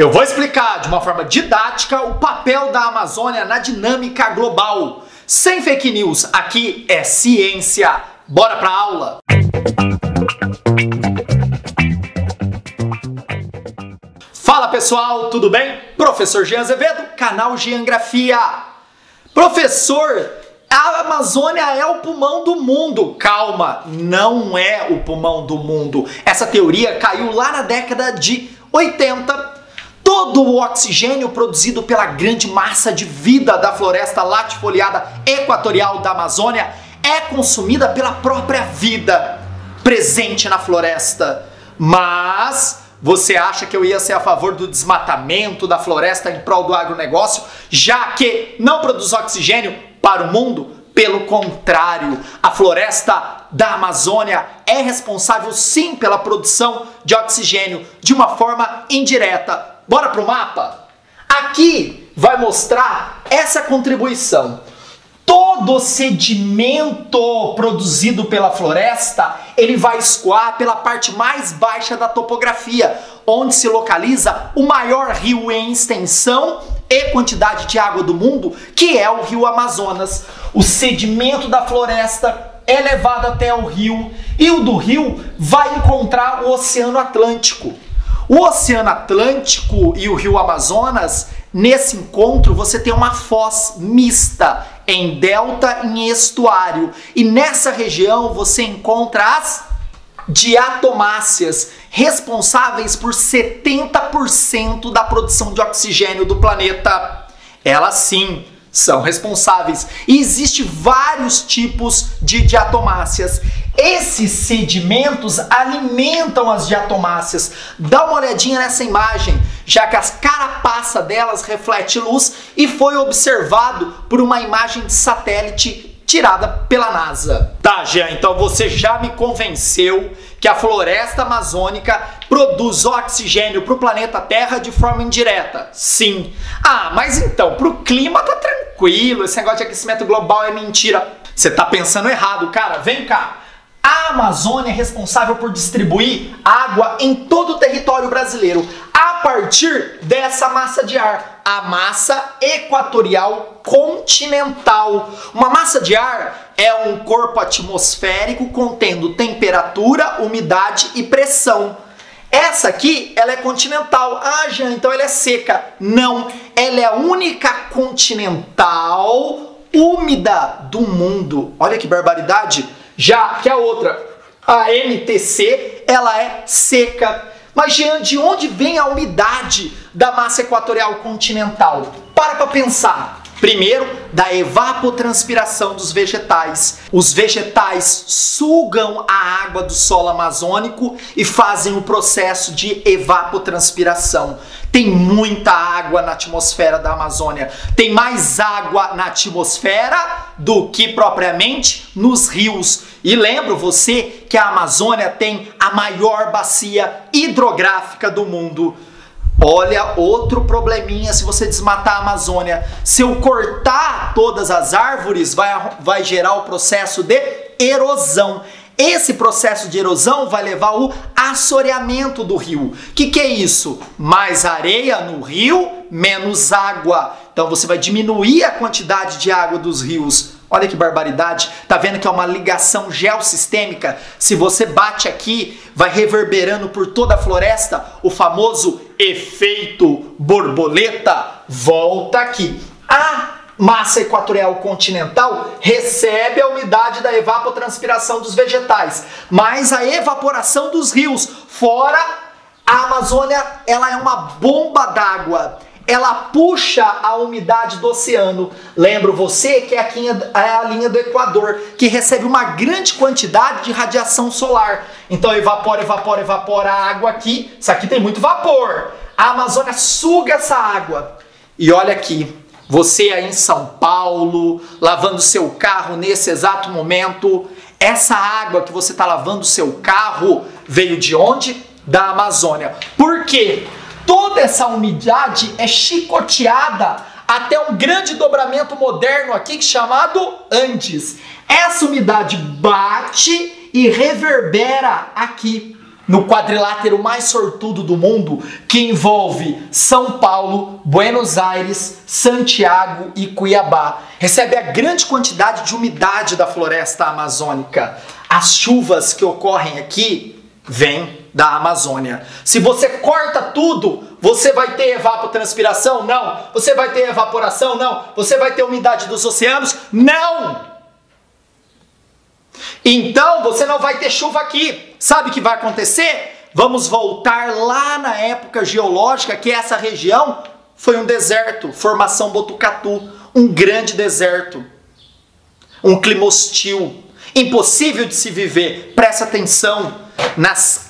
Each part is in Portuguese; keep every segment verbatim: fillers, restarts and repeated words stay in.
Eu vou explicar de uma forma didática o papel da Amazônia na dinâmica global. Sem fake news, aqui é ciência. Bora pra aula! Fala pessoal, tudo bem? Professor Jean Azevedo, canal Geografia. Professor, a Amazônia é o pulmão do mundo. Calma, não é o pulmão do mundo. Essa teoria caiu lá na década de oitenta. Todo o oxigênio produzido pela grande massa de vida da floresta latifoliada equatorial da Amazônia é consumida pela própria vida presente na floresta. Mas você acha que eu ia ser a favor do desmatamento da floresta em prol do agronegócio, já que não produz oxigênio para o mundo? Pelo contrário, a floresta da Amazônia é responsável sim pela produção de oxigênio de uma forma indireta. Bora pro mapa? Aqui vai mostrar essa contribuição. Todo sedimento produzido pela floresta, ele vai escoar pela parte mais baixa da topografia, onde se localiza o maior rio em extensão e quantidade de água do mundo, que é o rio Amazonas. O sedimento da floresta é levado até o rio e o do rio vai encontrar o Oceano Atlântico. O Oceano Atlântico e o rio Amazonas, nesse encontro você tem uma foz mista em delta e em estuário. E nessa região você encontra as diatomáceas, responsáveis por setenta por cento da produção de oxigênio do planeta. Elas sim são responsáveis. E existem vários tipos de diatomáceas. Esses sedimentos alimentam as diatomáceas. Dá uma olhadinha nessa imagem, já que a carapaça delas reflete luz e foi observado por uma imagem de satélite tirada pela NASA. Tá, Jean, então você já me convenceu que a floresta amazônica produz oxigênio para o planeta Terra de forma indireta. Sim. Ah, mas então, para o clima tá tranquilo, esse negócio de aquecimento global é mentira. Você tá pensando errado, cara. Vem cá. A Amazônia é responsável por distribuir água em todo o território brasileiro a partir dessa massa de ar, a massa equatorial continental. Uma massa de ar é um corpo atmosférico contendo temperatura, umidade e pressão. Essa aqui, ela é continental. Ah, Jean, então ela é seca. Não, ela é a única continental úmida do mundo. Olha que barbaridade. Já que a outra, a M T C, ela é seca. Mas, Jean, de onde vem a umidade da massa equatorial continental? Para para pensar. Primeiro, da evapotranspiração dos vegetais. Os vegetais sugam a água do solo amazônico e fazem o processo de evapotranspiração. Tem muita água na atmosfera da Amazônia. Tem mais água na atmosfera do que propriamente nos rios. E lembro você que a Amazônia tem a maior bacia hidrográfica do mundo. Olha, outro probleminha se você desmatar a Amazônia. Se eu cortar todas as árvores, vai, vai gerar o processo de erosão. Esse processo de erosão vai levar ao assoreamento do rio. O que, que é isso? Mais areia no rio, menos água. Então você vai diminuir a quantidade de água dos rios. Olha que barbaridade. Tá vendo que é uma ligação geossistêmica? Se você bate aqui, vai reverberando por toda a floresta o famoso efeito borboleta. Volta aqui. A massa equatorial continental recebe a umidade da evapotranspiração dos vegetais, mas a evaporação dos rios. Fora, a Amazônia, ela é uma bomba d'água. Ela puxa a umidade do oceano. Lembro você que é a linha do Equador, que recebe uma grande quantidade de radiação solar. Então evapora, evapora, evapora a água aqui. Isso aqui tem muito vapor. A Amazônia suga essa água. E olha aqui, você aí em São Paulo, lavando seu carro nesse exato momento. Essa água que você está lavando seu carro veio de onde? Da Amazônia. Por quê? Toda essa umidade é chicoteada até um grande dobramento moderno aqui chamado Andes. Essa umidade bate e reverbera aqui. no quadrilátero mais sortudo do mundo, que envolve São Paulo, Buenos Aires, Santiago e Cuiabá. Recebe a grande quantidade de umidade da floresta amazônica. As chuvas que ocorrem aqui vêm da Amazônia. Se você corta tudo, você vai ter evapotranspiração? Não. Você vai ter evaporação? Não. Você vai ter umidade dos oceanos? Não. Então você não vai ter chuva aqui. Sabe o que vai acontecer? Vamos voltar lá na época geológica, que essa região foi um deserto, formação Botucatu, um grande deserto, um clima hostil, impossível de se viver. Presta atenção nas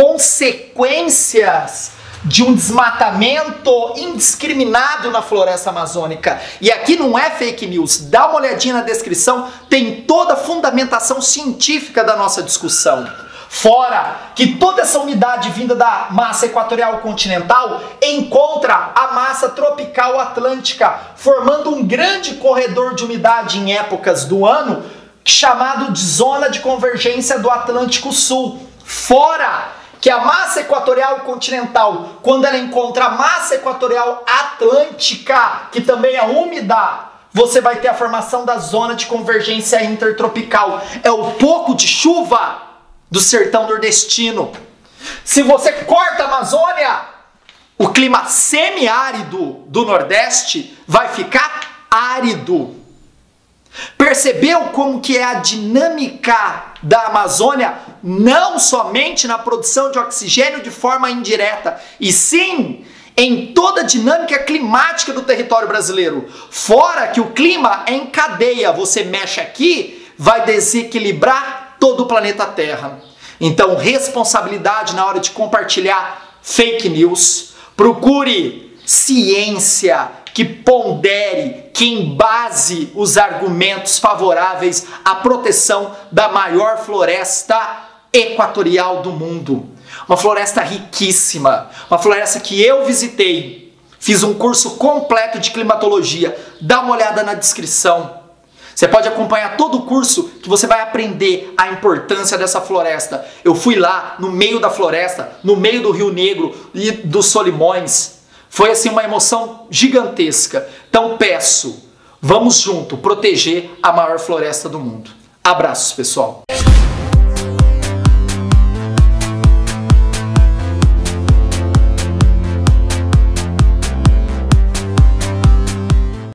consequências de um desmatamento indiscriminado na floresta amazônica. E aqui não é fake news, dá uma olhadinha na descrição, tem toda a fundamentação científica da nossa discussão. Fora que toda essa umidade vinda da massa equatorial continental encontra a massa tropical atlântica, formando um grande corredor de umidade em épocas do ano, chamado de zona de convergência do Atlântico Sul. Fora que a massa equatorial continental, quando ela encontra a massa equatorial atlântica, que também é úmida, você vai ter a formação da zona de convergência intertropical. É o pouco de chuva do sertão nordestino. Se você corta a Amazônia, o clima semiárido do Nordeste vai ficar árido. Percebeu como que é a dinâmica da Amazônia, não somente na produção de oxigênio de forma indireta, e sim em toda a dinâmica climática do território brasileiro. Fora que o clima é em cadeia, você mexe aqui, vai desequilibrar todo o planeta Terra. Então, responsabilidade na hora de compartilhar fake news. Procure ciência que pondere, que embase os argumentos favoráveis à proteção da maior floresta equatorial do mundo. Uma floresta riquíssima, uma floresta que eu visitei, fiz um curso completo de climatologia, dá uma olhada na descrição. Você pode acompanhar todo o curso que você vai aprender a importância dessa floresta. Eu fui lá no meio da floresta, no meio do Rio Negro e dos Solimões. Foi assim uma emoção gigantesca. Então peço, vamos junto proteger a maior floresta do mundo. Abraços, pessoal.